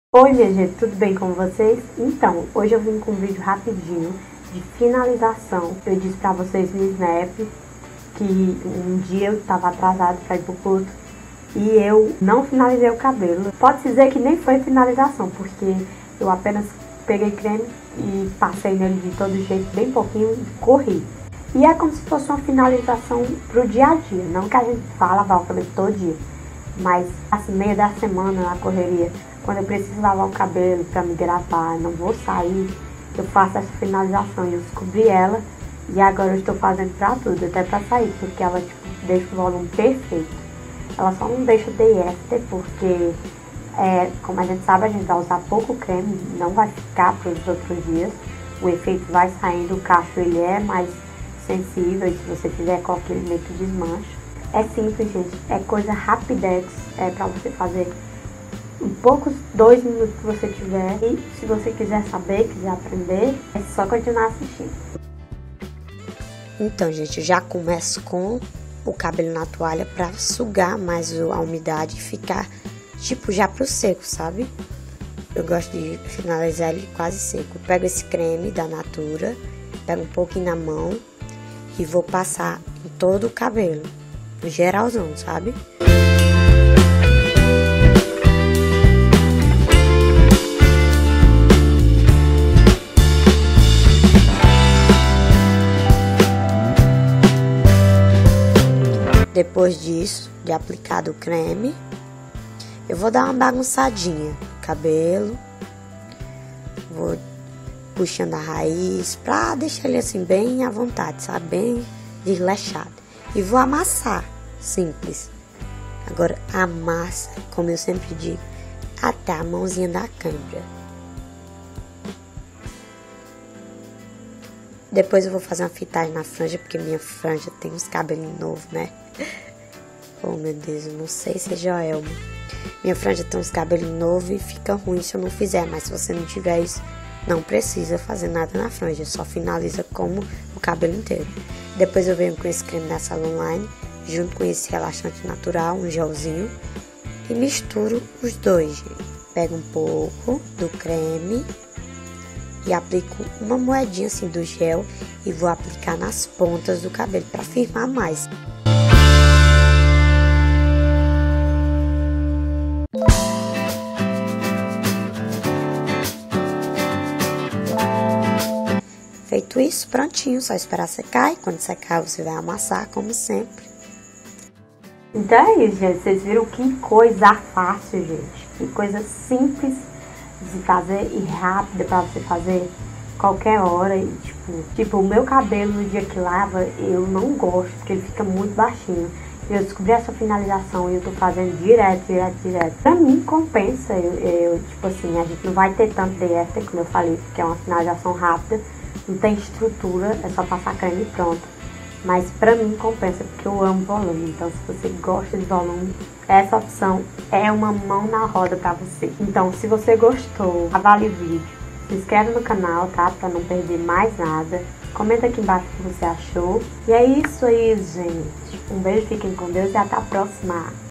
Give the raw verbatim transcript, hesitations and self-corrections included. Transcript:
Oi minha gente, tudo bem com vocês? Então, hoje eu vim com um vídeo rapidinho de finalização. Eu disse pra vocês no Snap que um dia eu tava atrasado pra ir pro culto e eu não finalizei o cabelo. Pode dizer que nem foi finalização, porque eu apenas peguei creme e passei nele de todo jeito, bem pouquinho, e corri. E é como se fosse uma finalização pro dia a dia, não que a gente vá lavar o cabelo todo dia, mas assim, meio da semana na correria, quando eu preciso lavar o cabelo pra me gravar, não vou sair, eu faço essa finalização. E eu descobri ela e agora eu estou fazendo pra tudo, até pra sair, porque ela tipo, deixa o volume perfeito. Ela só não deixa day after, porque é, como a gente sabe, a gente vai usar pouco creme, não vai ficar para os outros dias. O efeito vai saindo, o cacho ele é mais sensível, e se você fizer com aquele meio que desmancha. É simples, gente, é coisa rapidex, é pra você fazer em poucos dois minutos que você tiver. E se você quiser saber, quiser aprender, é só continuar assistindo. Então, gente, eu já começo com o cabelo na toalha pra sugar mais a umidade e ficar, tipo, já pro seco, sabe? Eu gosto de finalizar ele quase seco. Eu pego esse creme da Natura, pego um pouquinho na mão e vou passar em todo o cabelo, geralzão, sabe? Depois disso, de aplicado o creme, eu vou dar uma bagunçadinha no cabelo, vou puxando a raiz pra deixar ele assim bem à vontade, sabe? Bem desleixado. E vou amassar, simples. Agora amassa, como eu sempre digo, até a mãozinha da câimbra. Depois eu vou fazer uma fitagem na franja, porque minha franja tem uns cabelinhos novos, né? Oh, meu Deus, eu não sei se é Joelma. Minha franja tem uns cabelinhos novos e fica ruim se eu não fizer. Mas se você não tiver isso, não precisa fazer nada na franja. Só finaliza como o cabelo inteiro. Depois eu venho com esse creme da Salon Line, junto com esse relaxante natural, um gelzinho. E misturo os dois, gente. Pego um pouco do creme e aplico uma moedinha assim do gel e vou aplicar nas pontas do cabelo para firmar mais. Feito isso, prontinho, só esperar secar e quando secar você vai amassar como sempre. Então é isso, gente, vocês viram que coisa fácil, gente, que coisa simples de fazer e rápida pra você fazer qualquer hora. E tipo, tipo, o meu cabelo no dia que lava, eu não gosto, porque ele fica muito baixinho. Eu descobri essa finalização e eu tô fazendo direto, direto, direto. Pra mim, compensa. Eu, eu tipo assim, a gente não vai ter tanto day after, como eu falei, porque é uma finalização rápida. Não tem estrutura, é só passar creme e pronto. Mas pra mim compensa, porque eu amo volume. Então se você gosta de volume, essa opção é uma mão na roda pra você. Então se você gostou, avalie o vídeo. Se inscreve no canal, tá? Pra não perder mais nada. Comenta aqui embaixo o que você achou. E é isso aí, gente. Um beijo, fiquem com Deus e até a próxima.